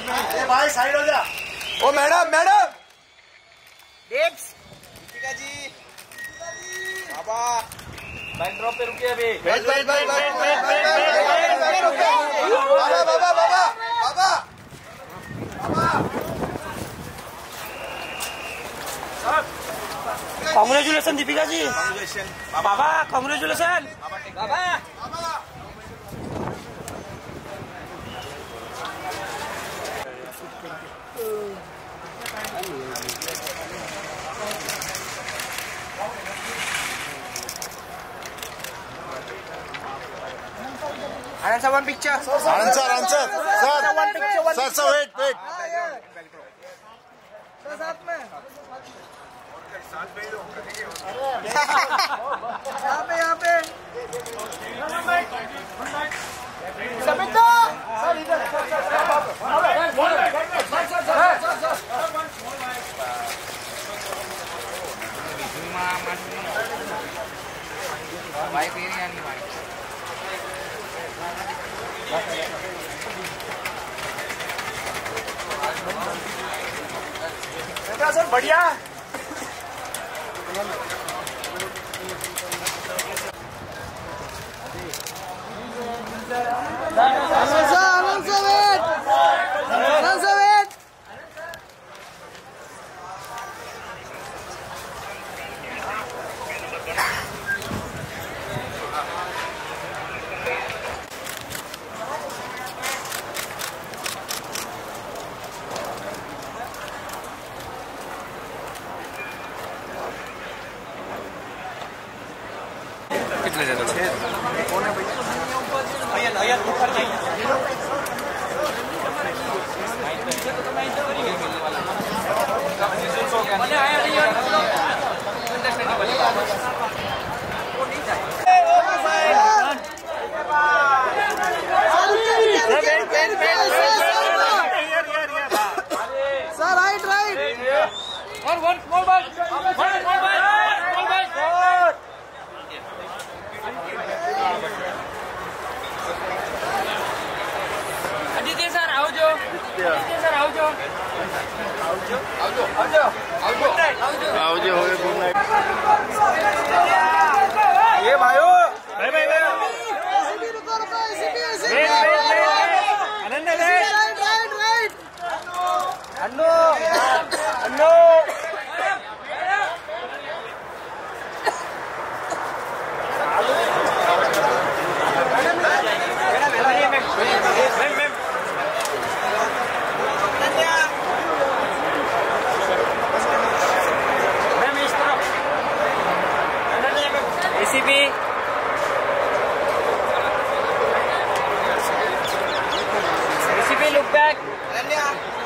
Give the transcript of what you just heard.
भाई साइड हो जा। ओ मैडम मैडम डेप्स दीपिका जी बाबा बैक ड्रॉप पे रुकिए अभी। बैठ बाबा बाबा बाबा बाबा कांग्रेचुलेशन दीपिका जी। बाबा कांग्रेचुलेशन बाबा। Anand sir, one picture. Anand sir One picture. sir wait sir साथ में यहाँ पे समिता सर इधर सर बढ़िया। कितने ज्यादा सर राइट और one small ball Aditya sir आओ जो हो गए गुड नाइट। ये भाइयों look back.